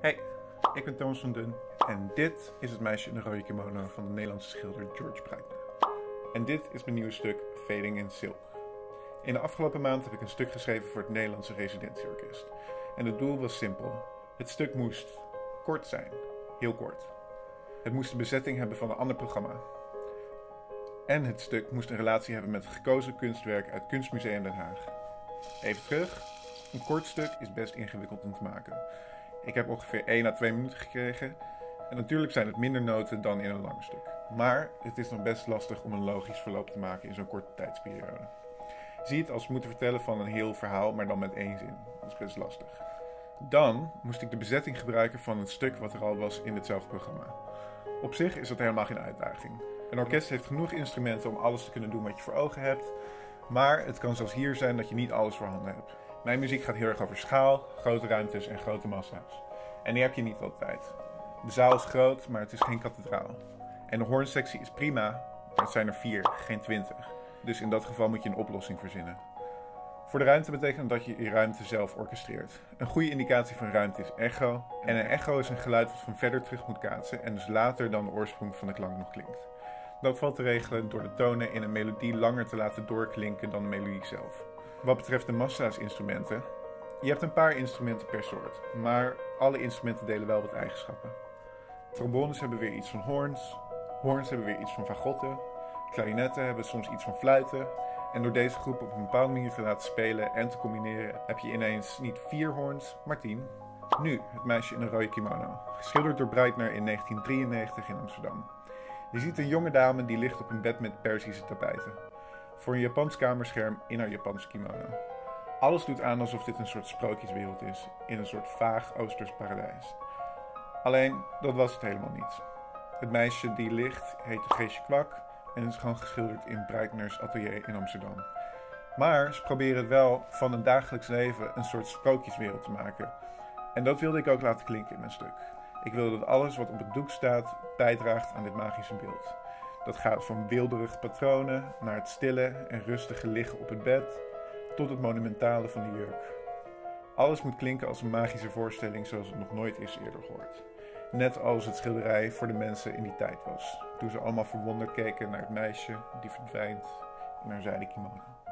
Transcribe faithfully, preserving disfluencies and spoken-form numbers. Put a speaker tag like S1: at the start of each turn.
S1: Hey, ik ben Thomas van Dun en dit is het meisje in de rode kimono van de Nederlandse schilder George Breitner. En dit is mijn nieuwe stuk Fading in Silk. In de afgelopen maand heb ik een stuk geschreven voor het Nederlandse Residentieorkest. En het doel was simpel. Het stuk moest kort zijn, heel kort. Het moest de bezetting hebben van een ander programma. En het stuk moest een relatie hebben met een gekozen kunstwerk uit Kunstmuseum Den Haag. Even terug, een kort stuk is best ingewikkeld om te maken. Ik heb ongeveer één à twee minuten gekregen. En natuurlijk zijn het minder noten dan in een lang stuk. Maar het is nog best lastig om een logisch verloop te maken in zo'n korte tijdsperiode. Zie het als moeten vertellen van een heel verhaal, maar dan met één zin. Dat is best lastig. Dan moest ik de bezetting gebruiken van een stuk wat er al was in hetzelfde programma. Op zich is dat helemaal geen uitdaging. Een orkest heeft genoeg instrumenten om alles te kunnen doen wat je voor ogen hebt. Maar het kan zelfs hier zijn dat je niet alles voorhanden hebt. Mijn muziek gaat heel erg over schaal, grote ruimtes en grote massa's. En die heb je niet altijd. De zaal is groot, maar het is geen kathedraal. En de hoornsectie is prima, maar het zijn er vier, geen twintig. Dus in dat geval moet je een oplossing verzinnen. Voor de ruimte betekent dat je je ruimte zelf orchestreert. Een goede indicatie van ruimte is echo. En een echo is een geluid dat van verder terug moet kaatsen en dus later dan de oorsprong van de klank nog klinkt. Dat valt te regelen door de tonen in een melodie langer te laten doorklinken dan de melodie zelf. Wat betreft de massa's instrumenten, je hebt een paar instrumenten per soort, maar alle instrumenten delen wel wat eigenschappen. Trombones hebben weer iets van hoorns, hoorns hebben weer iets van fagotten, klarinetten hebben soms iets van fluiten. En door deze groep op een bepaalde manier te laten spelen en te combineren, heb je ineens niet vier hoorns, maar tien. Nu, het meisje in een rode kimono, geschilderd door Breitner in negentien drieënnegentig in Amsterdam. Je ziet een jonge dame die ligt op een bed met Perzische tapijten. Voor een Japans kamerscherm in haar Japanse kimono. Alles doet aan alsof dit een soort sprookjeswereld is, in een soort vaag Oosters paradijs. Alleen, dat was het helemaal niet. Het meisje die ligt heet Geesje Kwak en is gewoon geschilderd in Breitners atelier in Amsterdam. Maar ze proberen het wel van een dagelijks leven een soort sprookjeswereld te maken. En dat wilde ik ook laten klinken in mijn stuk. Ik wilde dat alles wat op het doek staat bijdraagt aan dit magische beeld. Dat gaat van weelderige patronen naar het stille en rustige liggen op het bed, tot het monumentale van de jurk. Alles moet klinken als een magische voorstelling zoals het nog nooit is eerder gehoord. Net als het schilderij voor de mensen in die tijd was, toen ze allemaal verwonderd keken naar het meisje die verdwijnt in haar zijden kimono.